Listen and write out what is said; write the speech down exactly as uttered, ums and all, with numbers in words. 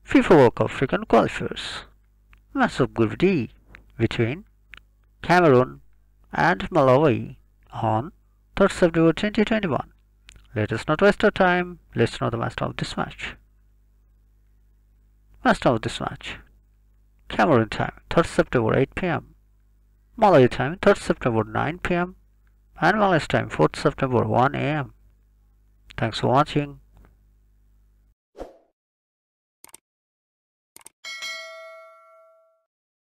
FIFA World Cup African Qualifiers. Match of Group D between Cameroon and Malawi on third September twenty twenty-one. Let us not waste our time. Let's know the match of this match. Match of this match. Cameroon time third September eight p m Malawi time third September nine p m and Malawi's time fourth September one a m Thanks for watching.